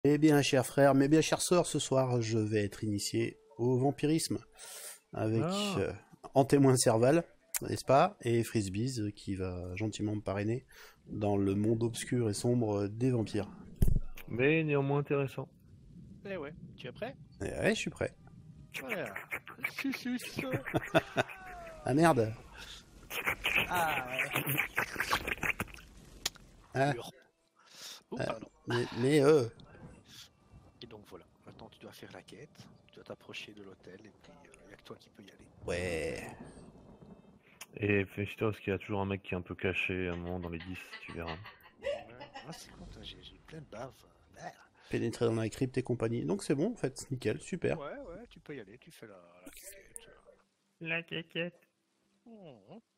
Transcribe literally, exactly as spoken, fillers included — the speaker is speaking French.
Eh bien, chers frères, mes bien chères sœurs, ce soir, je vais être initié au vampirisme avec Ah, euh, en témoin Serval, n'est-ce pas, et Frisbees euh, qui va gentiment me parrainer dans le monde obscur et sombre des vampires. mais néanmoins intéressant. Eh ouais, tu es prêt? Eh ouais, je suis prêt. Voilà. Susus. Ah merde. Ah ouais. Ah, Dur. Oh, ah, pardon. mais, mais euh, Et donc voilà, maintenant tu dois faire la quête, tu dois t'approcher de l'hôtel et puis il n'y a que toi qui peux y aller. ouais. Et félicitations parce qu'il y a toujours un mec qui est un peu caché à un moment dans les dix, tu verras. Ouais, moi c'est con, toi, j'ai j'ai plein de bave. Merde. Pénétrer dans la crypte et compagnie. Donc c'est bon, en fait, nickel, super. Ouais, ouais, tu peux y aller, tu fais la, la quête. La quéquette. Mhm.